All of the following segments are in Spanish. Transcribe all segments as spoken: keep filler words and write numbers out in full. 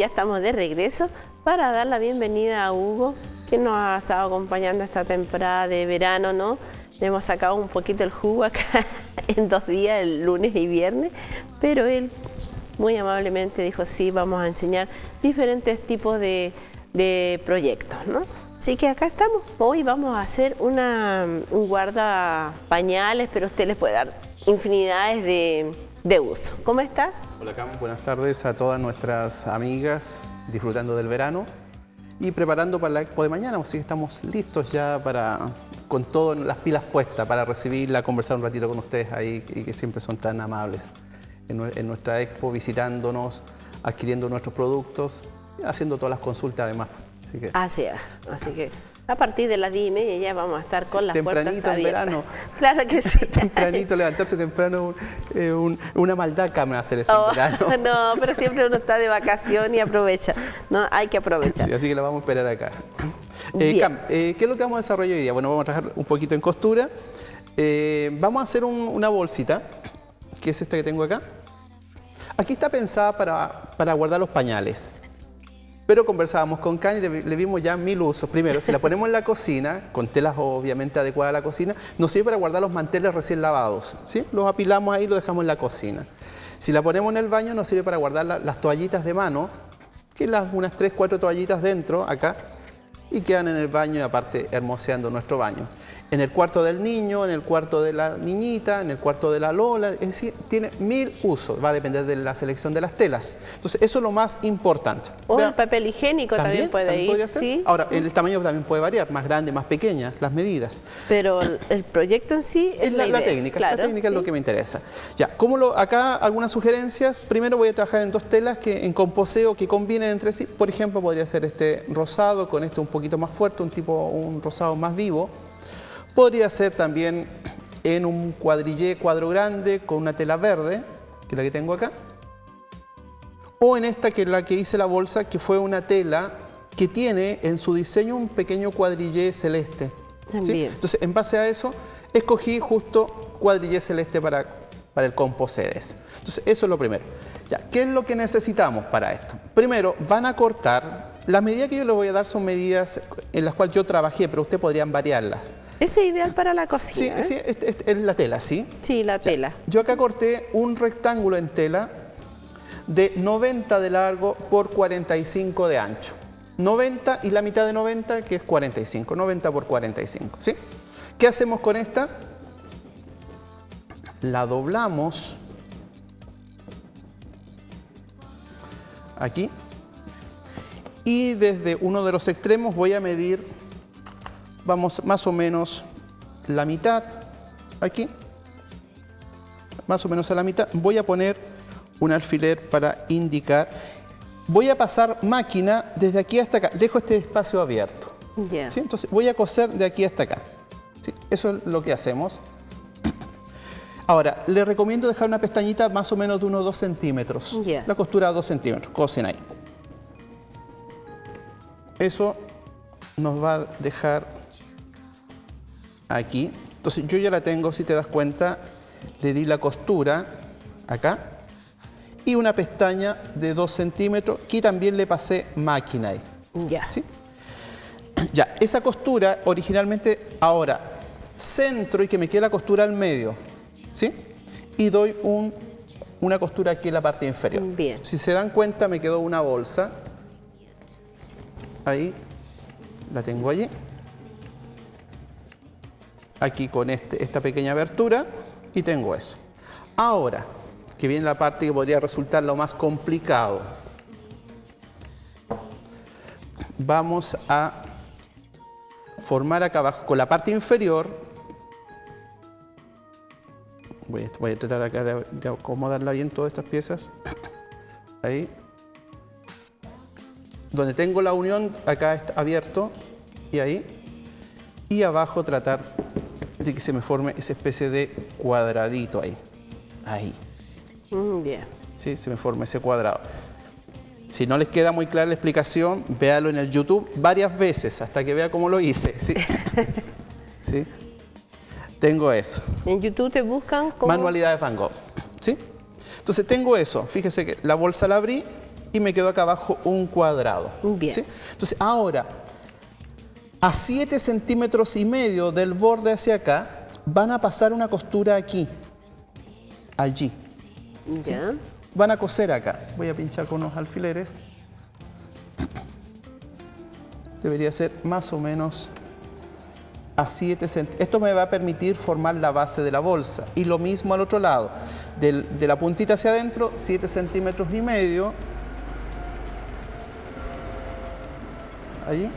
estamos de regreso para dar la bienvenida a Hugo, que nos ha estado acompañando esta temporada de verano, ¿no? Le hemos sacado un poquito el jugo acá en dos días, el lunes y viernes, pero él muy amablemente dijo, sí, vamos a enseñar diferentes tipos de, de proyectos, ¿no? Así que acá estamos. Hoy vamos a hacer una, un guardapañales, pero usted les puede dar infinidades de, de uso. ¿Cómo estás? Hola, Cam. Buenas tardes a todas nuestras amigas disfrutando del verano y preparando para la expo de mañana. Así que estamos listos ya para, con todas las pilas puestas para recibirla, conversar un ratito con ustedes ahí y que siempre son tan amables en, en nuestra expo, visitándonos, adquiriendo nuestros productos, haciendo todas las consultas además. Así que, Así es. Así que a partir de las diez y media ya vamos a estar con sí, las puertas abiertas. Tempranito en verano. Claro que sí. Tempranito, levantarse temprano, eh, un, una maldad, Cam, hacer eso oh, en verano. No, pero siempre uno está de vacación y aprovecha. No, hay que aprovechar. Sí, así que la vamos a esperar acá. Eh, Cam, eh, ¿qué es lo que vamos a desarrollar hoy día? Bueno, vamos a trabajar un poquito en costura. Eh, vamos a hacer un, una bolsita, que es esta que tengo acá. Aquí está pensada para, para guardar los pañales. Pero conversábamos con Can y le, le vimos ya mil usos. Primero, si la ponemos en la cocina, con telas obviamente adecuadas a la cocina, nos sirve para guardar los manteles recién lavados, ¿sí? Los apilamos ahí y los dejamos en la cocina. Si la ponemos en el baño, nos sirve para guardar la, las toallitas de mano, que las unas tres, cuatro toallitas dentro, acá, y quedan en el baño y aparte hermoseando nuestro baño. En el cuarto del niño, en el cuarto de la niñita, en el cuarto de la Lola, es decir, tiene mil usos, va a depender de la selección de las telas. Entonces, eso es lo más importante. O Vea, el papel higiénico también, también puede también ir. Podría ser. ¿Sí? Ahora, el tamaño también puede variar, más grande, más pequeña, las medidas. Pero el proyecto en sí es, es la, la técnica, claro, la técnica ¿sí? es lo que me interesa. Ya, ¿cómo lo, acá algunas sugerencias. Primero voy a trabajar en dos telas que en composeo que combinen entre sí. Por ejemplo, podría ser este rosado con este un poquito más fuerte, un tipo, un rosado más vivo. Podría ser también en un cuadrillé cuadro grande con una tela verde, que es la que tengo acá. O en esta, que es la que hice la bolsa, que fue una tela que tiene en su diseño un pequeño cuadrillé celeste. ¿Sí? Entonces, en base a eso, escogí justo cuadrillé celeste para, para el composedes. Entonces, eso es lo primero. Ya, ¿qué es lo que necesitamos para esto? Primero, van a cortar. Las medidas que yo les voy a dar son medidas en las cuales yo trabajé, pero ustedes podrían variarlas. ¿Ese es ideal para la cocina? Sí, ¿eh? sí es, es, es la tela, ¿sí? Sí, la tela. Ya, yo acá corté un rectángulo en tela de noventa de largo por cuarenta y cinco de ancho. noventa y la mitad de noventa, que es cuarenta y cinco. noventa por cuarenta y cinco, ¿sí? ¿Qué hacemos con esta? La doblamos aquí. Y desde uno de los extremos voy a medir, vamos, más o menos la mitad, aquí, más o menos a la mitad. Voy a poner un alfiler para indicar. Voy a pasar máquina desde aquí hasta acá. Dejo este espacio abierto. Yeah. ¿Sí? Entonces voy a coser de aquí hasta acá. ¿Sí? Eso es lo que hacemos. Ahora, les recomiendo dejar una pestañita más o menos de unos dos centímetros. Yeah. La costura a dos centímetros. Cosen ahí. Eso nos va a dejar aquí. Entonces yo ya la tengo, si te das cuenta, le di la costura acá y una pestaña de dos centímetros. Aquí también le pasé máquina ahí. Ya. ¿Sí? Ya, esa costura originalmente, ahora centro y que me quede la costura al medio, ¿sí? Y doy un, una costura aquí en la parte inferior. Bien. Si se dan cuenta, me quedó una bolsa. Ahí, la tengo allí. Aquí con este, esta pequeña abertura y tengo eso. Ahora, que viene la parte que podría resultar lo más complicado. Vamos a formar acá abajo con la parte inferior. Voy a, voy a tratar acá de, de acomodarla bien todas estas piezas. Ahí. Donde tengo la unión, acá está abierto, y ahí, y abajo tratar de que se me forme esa especie de cuadradito ahí, ahí. Mm, bien. Sí, se me forma ese cuadrado. Si no les queda muy clara la explicación, véalo en el YouTube varias veces, hasta que vea cómo lo hice, ¿sí? ¿Sí? Tengo eso. En YouTube te buscan como... Manualidades Van Gogh, ¿sí? Entonces tengo eso, fíjese que la bolsa la abrí, y me quedó acá abajo un cuadrado. Bien. ¿Sí? Entonces, ahora, a siete centímetros y medio del borde hacia acá, van a pasar una costura aquí, allí. ¿Sí? Ya. Van a coser acá. Voy a pinchar con unos alfileres. Debería ser más o menos a siete centímetros. Esto me va a permitir formar la base de la bolsa. Y lo mismo al otro lado. Del, de la puntita hacia adentro, siete centímetros y medio. Allí.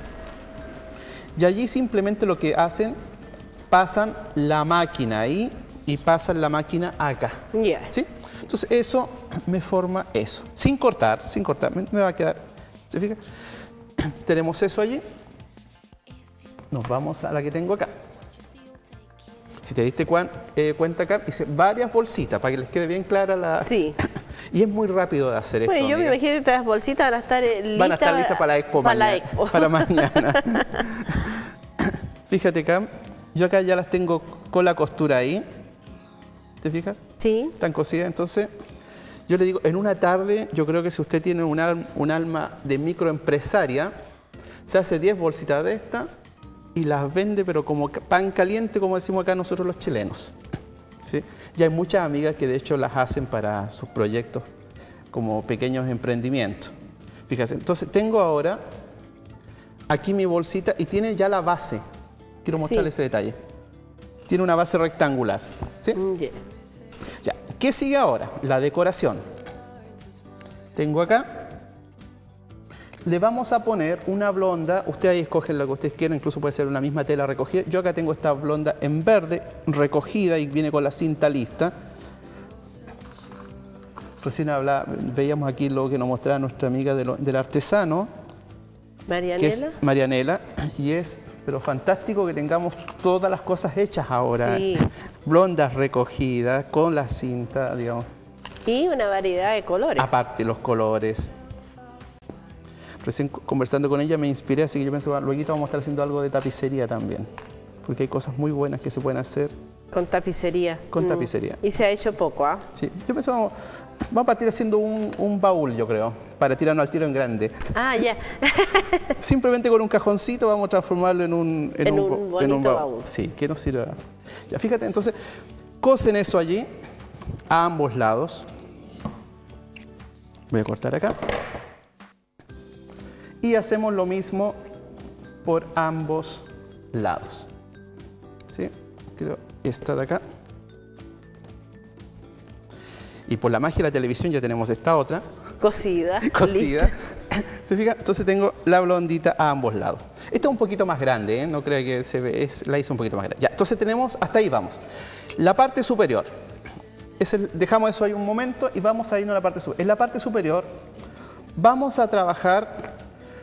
Y allí simplemente lo que hacen, pasan la máquina ahí y pasan la máquina acá. Ya. ¿Sí? Entonces eso me forma eso. Sin cortar, sin cortar. Me, me va a quedar. ¿Se fija? Tenemos eso allí. Nos vamos a la que tengo acá. Si te diste cuan, eh, cuenta acá, hice varias bolsitas para que les quede bien clara la... Sí. Y es muy rápido de hacer Bueno, esto, yo amiga. me imagino que estas bolsitas van a estar eh, listas. Van a estar listas para la expo para mañana. la expo. Para mañana. Fíjate, Cam, yo acá ya las tengo con la costura ahí. ¿Te fijas? Sí. Están cosidas, entonces... Yo le digo, en una tarde, yo creo que si usted tiene un, al, un alma de microempresaria, se hace diez bolsitas de esta y las vende, pero como pan caliente, como decimos acá nosotros los chilenos. ¿Sí? Y hay muchas amigas que de hecho las hacen para sus proyectos como pequeños emprendimientos. Fíjense, entonces tengo ahora aquí mi bolsita y tiene ya la base. Quiero mostrarles Sí. ese detalle. Tiene una base rectangular. ¿Sí? Ya. Ya. ¿Qué sigue ahora? La decoración. Tengo acá. Le vamos a poner una blonda. Ustedes ahí escogen la que ustedes quieran, incluso puede ser una misma tela recogida. Yo acá tengo esta blonda en verde, recogida y viene con la cinta lista. Recién hablaba, veíamos aquí lo que nos mostraba nuestra amiga de lo, del artesano, que es Marianela. Marianela, y es pero fantástico que tengamos todas las cosas hechas ahora. Sí. Blondas recogidas, con la cinta, digamos. Y una variedad de colores. Aparte, los colores. Recién conversando con ella me inspiré, así que yo pienso, luego vamos a estar haciendo algo de tapicería también. Porque hay cosas muy buenas que se pueden hacer Con tapicería. con Mm. tapicería. Y se ha hecho poco, ¿ah? Sí, yo pienso, vamos, vamos a partir haciendo un, un baúl, yo creo, para tirarnos al tiro en grande. Ah, ya. Simplemente con un cajoncito vamos a transformarlo en un, En un bonito baúl. Sí, que nos sirva. Ya, fíjate, entonces, cosen eso allí, a ambos lados. Voy a cortar acá. Y hacemos lo mismo por ambos lados. ¿Sí? Creo esta de acá. Y por la magia de la televisión ya tenemos esta otra. Cocida. Cosida. lista. ¿Se fija? Entonces tengo la blondita a ambos lados. Esta es un poquito más grande, ¿eh? No crea que se ve, es, la hice un poquito más grande. Ya, entonces tenemos, hasta ahí vamos. La parte superior. Es el, dejamos eso ahí un momento y vamos a irnos a la parte superior. En la parte superior vamos a trabajar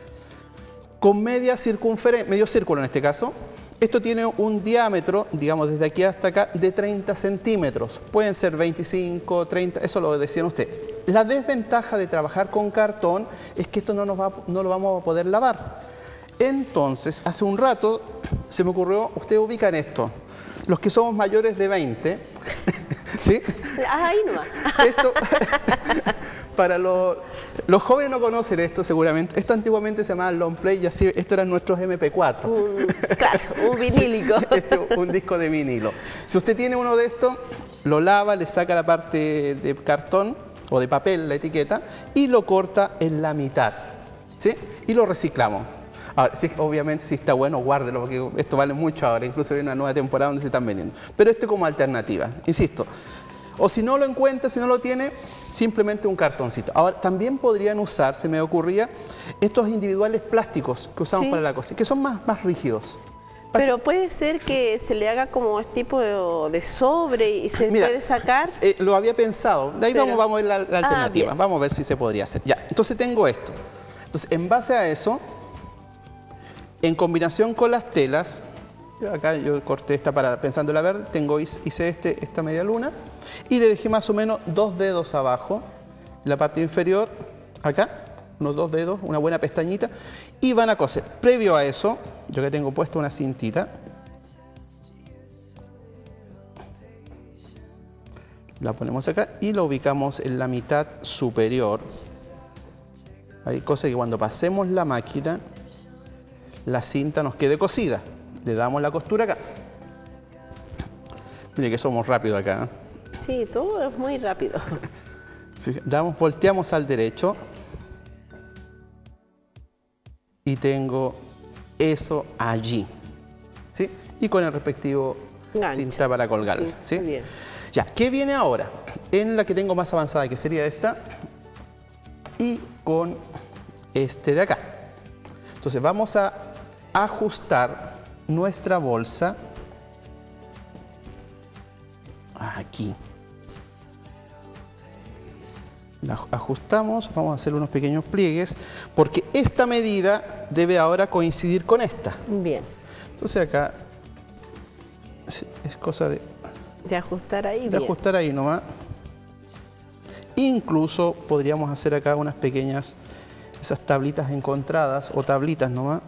con media circunferencia, medio círculo en este caso. Esto tiene un diámetro, digamos desde aquí hasta acá, de treinta centímetros. Pueden ser veinticinco, treinta, eso lo decían ustedes. La desventaja de trabajar con cartón es que esto no, nos va, no lo vamos a poder lavar. Entonces, hace un rato se me ocurrió, ustedes ubican esto, los que somos mayores de veinte, ¿sí? Ah, ahí nomás. Esto, para los, los jóvenes no conocen esto seguramente. Esto antiguamente se llamaba long play y así, esto eran nuestros eme pe cuatro. Un, claro, un vinílico. Sí, este, un disco de vinilo. Si usted tiene uno de estos, lo lava, le saca la parte de cartón o de papel, la etiqueta, y lo corta en la mitad, ¿sí? Y lo reciclamos. Ahora, sí, obviamente, si está bueno, guárdelo, porque esto vale mucho ahora. Incluso hay una nueva temporada donde se están vendiendo. Pero esto como alternativa, insisto. O si no lo encuentra, si no lo tiene, simplemente un cartoncito. Ahora, también podrían usar, se me ocurría, estos individuales plásticos que usamos Sí. para la cocina, que son más, más rígidos. Pero puede ser que se le haga como este tipo de, de sobre y se Mira, puede sacar. eh, lo había pensado. De ahí Pero- vamos, vamos a ver la, la Ah, alternativa. bien. Vamos a ver si se podría hacer. Ya, entonces tengo esto. Entonces, en base a eso, en combinación con las telas, yo acá yo corté esta para pensando en la verde, tengo, hice este, esta media luna y le dejé más o menos dos dedos abajo, en la parte inferior, acá, unos dos dedos, una buena pestañita, y van a coser. Previo a eso, yo que tengo puesto una cintita, la ponemos acá y la ubicamos en la mitad superior. Hay cosas que cuando pasemos la máquina, la cinta nos quede cosida. Le damos la costura acá. Mire que somos rápidos acá, ¿eh? Sí, todo es muy rápido. Sí, damos, volteamos al derecho y tengo eso allí, ¿sí? Y con el respectivo gancho. Cinta para colgarla, Sí, ¿sí? muy bien. Ya, ¿qué viene ahora? En la que tengo más avanzada, que sería esta, y con este de acá. Entonces vamos a ajustar nuestra bolsa aquí. La ajustamos, vamos a hacer unos pequeños pliegues, porque esta medida debe ahora coincidir con esta. Bien. Entonces acá es, es cosa de, De ajustar ahí. de bien. ajustar ahí nomás. Incluso podríamos hacer acá unas pequeñas, esas tablitas encontradas o tablitas nomás.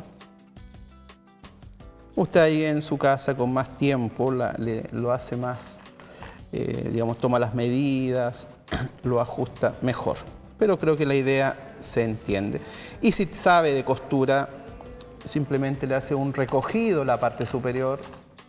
Usted ahí en su casa con más tiempo la, le, lo hace más, eh, digamos, toma las medidas, lo ajusta mejor. Pero creo que la idea se entiende. Y si sabe de costura, simplemente le hace un recogido la parte superior.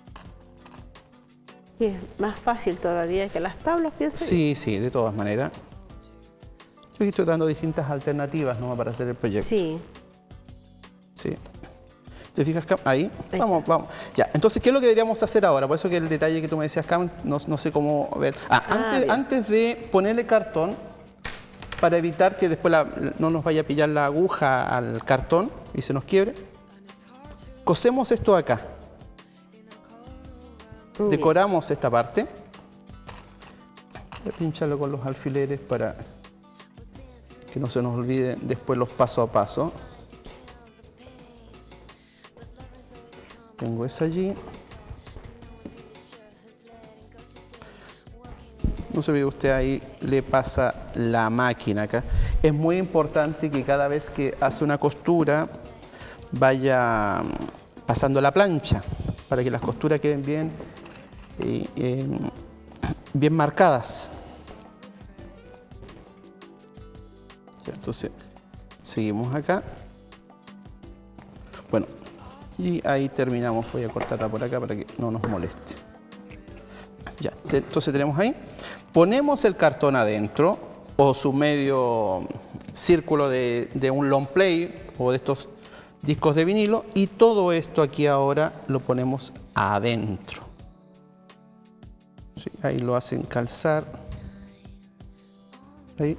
Sí, es más fácil todavía que las tablas, pienso. Sí, sí, de todas maneras. Yo estoy dando distintas alternativas, ¿no?, para hacer el proyecto. Sí. Sí. ¿Te fijas, Cam? Ahí. Ahí Vamos, está. vamos. Ya, entonces, ¿qué es lo que deberíamos hacer ahora? Por eso que el detalle que tú me decías, Cam, no, no sé cómo ver. Ah, Ah, antes, bien. antes de ponerle cartón, para evitar que después la- no nos vaya a pillar la aguja al cartón y se nos quiebre, cosemos esto acá. Muy bien. Decoramos esta parte. Voy a pincharlo con los alfileres para que no se nos olviden después los paso a paso. Tengo esa allí. No se ve usted ahí, le pasa la máquina acá. Es muy importante que cada vez que hace una costura vaya mm, pasando la plancha para que las costuras queden bien, eh, eh, bien marcadas. Ya, entonces, seguimos acá. Bueno, y ahí terminamos. Voy a cortarla por acá para que no nos moleste. Ya, te- entonces tenemos ahí. Ponemos el cartón adentro o su medio círculo de, de un long play o de estos discos de vinilo, y todo esto aquí ahora lo ponemos adentro. Sí, ahí lo hacen calzar. Ahí.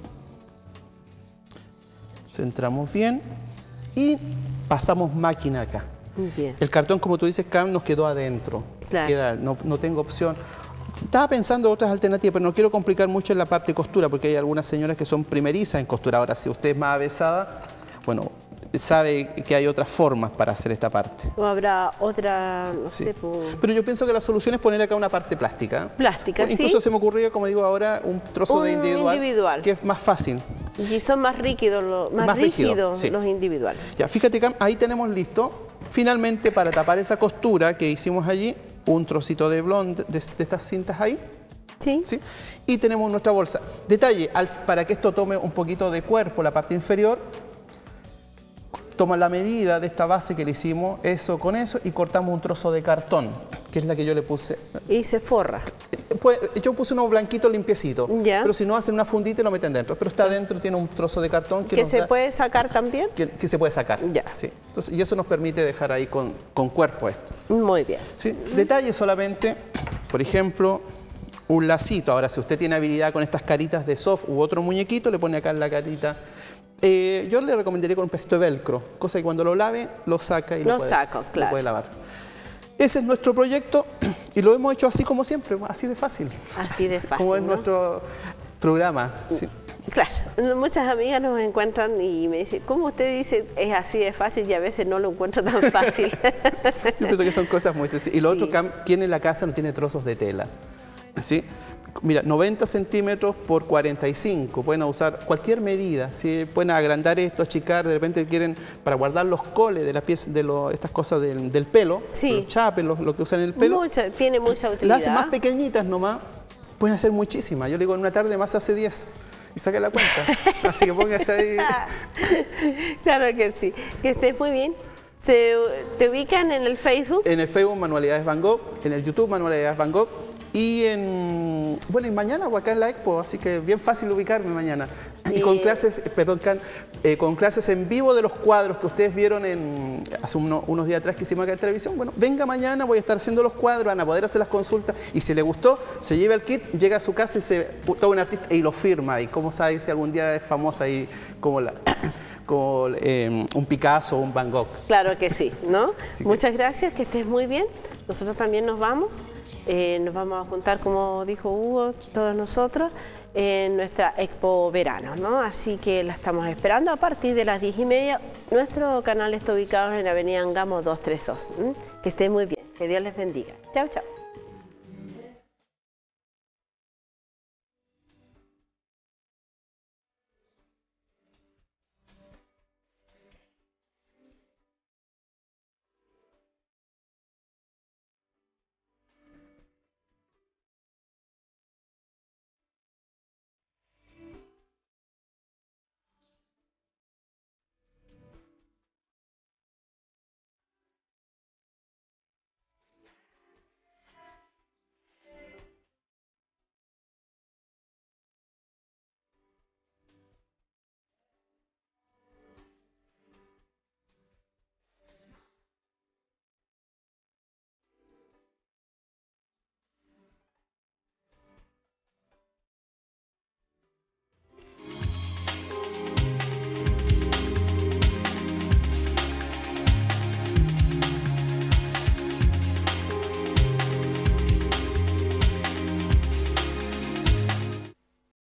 Centramos bien y pasamos máquina acá. Muy bien. El cartón, como tú dices, Cam, nos quedó adentro. Claro. Queda, no, no tengo opción. Estaba pensando otras alternativas, pero no quiero complicar mucho en la parte de costura, porque hay algunas señoras que son primerizas en costura. Ahora, si usted es más avesada, bueno, sabe que hay otras formas para hacer esta parte. O habrá otra, no Sí. sé, pues, Pero yo pienso que la solución es poner acá una parte plástica. plástica, O incluso ¿sí? se me ocurrió, como digo ahora, un trozo Un de individual, individual. que es más fácil. Y son más rígidos, los, más Más rígido, rígidos sí. los individuales. Ya, fíjate, Cam, ahí tenemos listo. Finalmente, para tapar esa costura que hicimos allí, un trocito de blonde de, de estas cintas ahí. ¿Sí? ¿Sí? Y tenemos nuestra bolsa. Detalle, al- para que esto tome un poquito de cuerpo, la parte inferior, toma la medida de esta base que le hicimos, eso con eso, y cortamos un trozo de cartón, que es la que yo le puse. Y se forra. Pues, yo puse uno blanquito limpiecito, Ya. pero si no hacen una fundita y lo meten dentro. Pero está dentro, tiene un trozo de cartón que, ¿Que nos se da- puede sacar también? que, que se puede sacar. Ya. Sí. Entonces, y eso nos permite dejar ahí con, con cuerpo esto. Muy bien. ¿Sí? Detalle solamente, por ejemplo, un lacito. Ahora, si usted tiene habilidad con estas caritas de soft u otro muñequito, le pone acá en la carita. Eh, yo le recomendaría con un pedacito de velcro, cosa que cuando lo lave, lo saca y lo, Lo puede, saco, lo claro. puede lavar. Ese es nuestro proyecto y lo hemos hecho así como siempre, así de fácil. Así de fácil, Como es ¿no? nuestro programa. Sí. Claro, muchas amigas nos encuentran y me dicen, ¿cómo usted dice es así de fácil? Y a veces no lo encuentro tan fácil. Yo pienso que son cosas muy sencillas. Y lo Sí. otro, Cam, ¿quién en la casa no tiene trozos de tela? ¿Sí? Mira, noventa centímetros por cuarenta y cinco. Pueden usar cualquier medida. ¿Sí? Pueden agrandar esto, achicar. De repente quieren para guardar los coles de las piezas, de lo- estas cosas del, del pelo, Sí. los chapes, los- lo que usan en el pelo. Mucha, tiene mucha utilidad. Las hacen más pequeñitas nomás. Pueden hacer muchísimas. Yo le digo, en una tarde más hace diez. y saque la cuenta. Así que póngase ahí. Claro que sí. Que estés muy bien. ¿Se, ¿Te ubican en el Facebook? En el Facebook Manualidades Van Gogh, en el YouTube Manualidades Van Gogh y en, bueno, y mañana o acá en la Expo, así que bien fácil ubicarme mañana. Sí. Y con clases, perdón, eh, con clases en vivo de los cuadros que ustedes vieron en, hace uno, unos días atrás que hicimos acá en televisión. Bueno, venga mañana, voy a estar haciendo los cuadros, van a poder hacer las consultas y si le gustó, se lleva el kit, llega a su casa y se todo un artista y lo firma. Y cómo sabe si algún día es famosa ahí como la... como eh, un Picasso o un Van Gogh. Claro que sí, ¿no? Sí, Muchas que... gracias, que estés muy bien. Nosotros también nos vamos. Eh, nos vamos a juntar, como dijo Hugo, todos nosotros, en nuestra Expo Verano, ¿no? Así que la estamos esperando a partir de las diez y media. Nuestro canal está ubicado en la avenida Angamos doscientos treinta y dos. ¿Mm? Que estén muy bien. Que Dios les bendiga. Chao, chao.